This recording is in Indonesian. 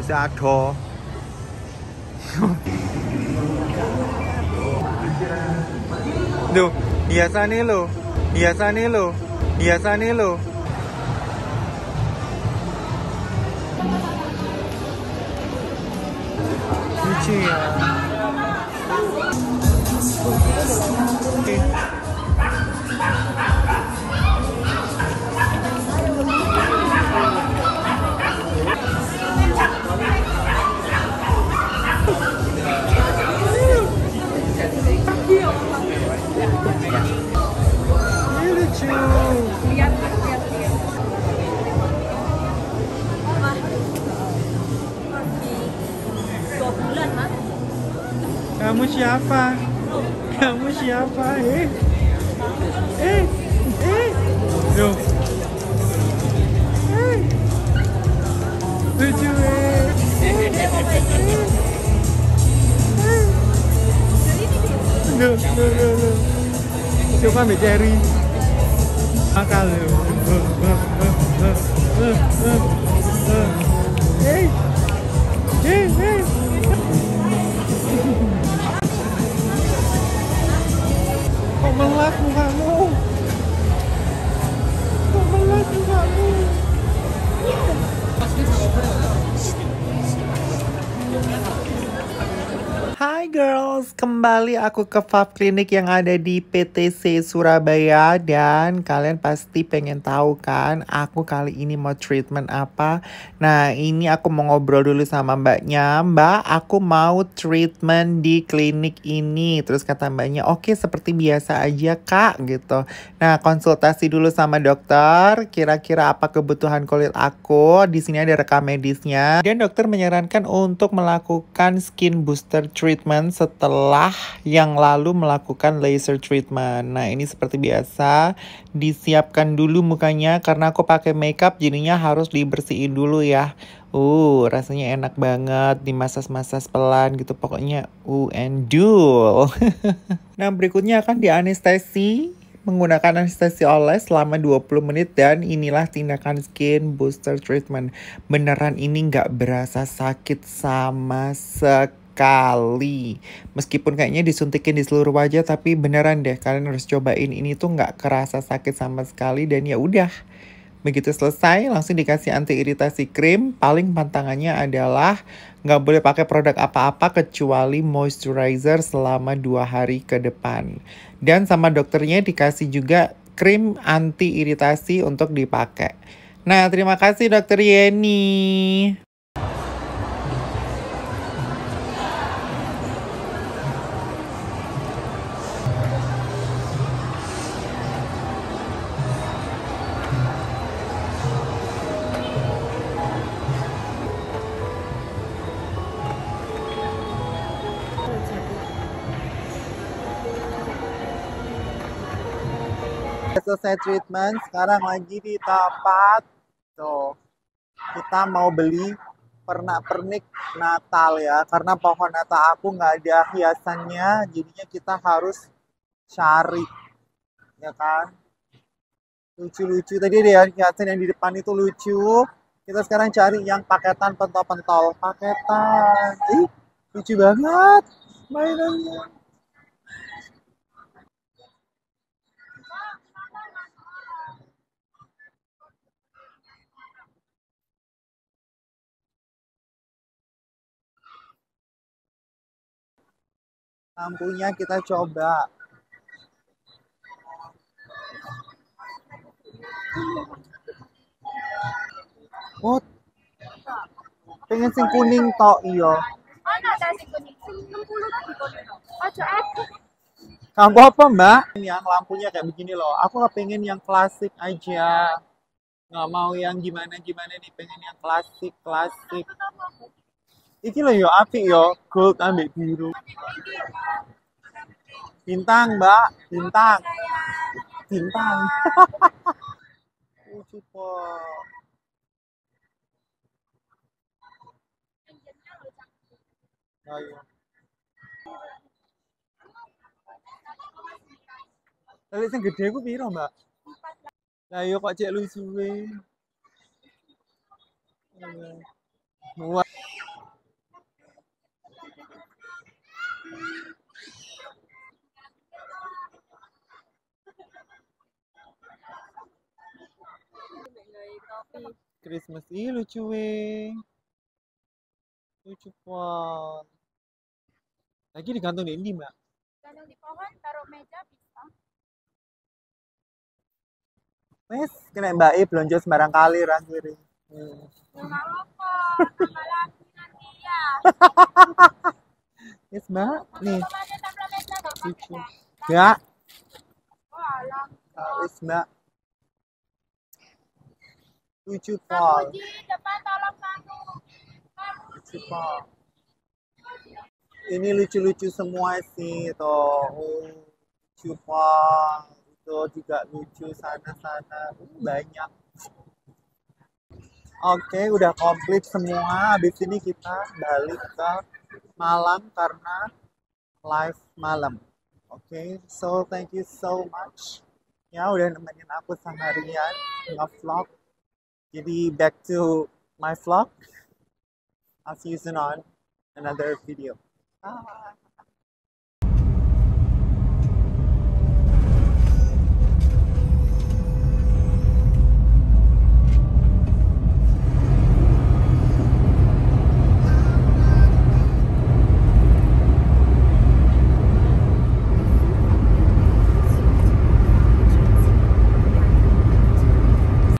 Sado. Duh, hiasannya lo. Hiasannya lo. Hiasannya lo. Lucu ya. Ini lucu. Lihat. Wah. Masih 2 bulan, Mas. Kamu siapa? Kamu siapa? Duh. Lucu Duh. Coba ambil cherry. Akal lu. Kok melat mukamu? Kok melat mukamu? Hai girls, kembali aku ke Vav Clinic yang ada di PTC Surabaya. Dan kalian pasti pengen tahu kan aku kali ini mau treatment apa. Nah ini aku mau ngobrol dulu sama mbaknya. Mbak, aku mau treatment di klinik ini. Terus kata mbaknya, oke seperti biasa aja kak gitu. Nah konsultasi dulu sama dokter, kira-kira apa kebutuhan kulit aku. Di sini ada rekam medisnya. Dan dokter menyarankan untuk melakukan skin booster treatment setelah yang lalu melakukan laser treatment. Nah ini seperti biasa, disiapkan dulu mukanya karena aku pakai makeup jadinya harus dibersihin dulu ya. Rasanya enak banget, dimasas-masas pelan gitu pokoknya. Endul. Nah berikutnya akan dianestesi menggunakan anestesi oles selama 20 menit dan inilah tindakan skin booster treatment. Beneran ini nggak berasa sakit sama sekali. Meskipun kayaknya disuntikin di seluruh wajah tapi beneran deh kalian harus cobain, ini tuh nggak kerasa sakit sama sekali. Dan ya udah, begitu selesai langsung dikasih anti iritasi krim. Paling pantangannya adalah nggak boleh pakai produk apa-apa kecuali moisturizer selama 2 hari ke depan. Dan sama dokternya dikasih juga krim anti iritasi untuk dipakai. Nah terima kasih dokter Yeni. Selesai treatment, sekarang lagi di tempat tuh kita mau beli pernak-pernik Natal ya, karena pohon Natal aku nggak ada hiasannya, jadinya kita harus cari ya kan. Lucu-lucu tadi ada hiasan yang di depan itu lucu. Kita sekarang cari yang paketan pentol-pentol. Paketan, lucu banget mainannya. Lampunya kita coba. Oh, pengen sing kuning tok iyo. Mana ada sing kuning? 60 tadi kuning. Ojo aku. Kamu apa mbak? Yang lampunya kayak begini loh. Aku pengen yang klasik aja. Nggak mau yang gimana-gimana nih. Pengen yang klasik-klasik. Iki loh yo, api yo. Gold ambil biru. Bintang mbak. Bintang. Bintang. Lucu kok. Ayo. Tapi sing gede ku piro, Mbak? Lah yo kok cek lucu we. Wah. Christmas. Ih, lucu weh. Lucu banget. Lagi digantung di ini, Mbak. Gantung di pohon, taruh meja bisa. Wes, kena Mbak I belanja sembarang kali ra kiri. Ya nggak apa-apa, tambah lagi nanti ya. Yes, Mbak. Nih, Kemarin tambah meja nggak pakai lucu. deh. Ya, Oh alam. wes Mbak. Lucu Kang pol. Uji, depan tolong kamu. Kang Lucu Uji. pol. Ini lucu-lucu semua sih toh. Lucu pol. Itu juga lucu sana-sana. Banyak. Oke, udah komplit semua. Habis ini kita balik ke malam karena live malam. Oke, so thank you so much. Ya, udah nemenin aku seharian nge-vlog. Jadi back to my vlog. I'll see you soon on another video. Bye.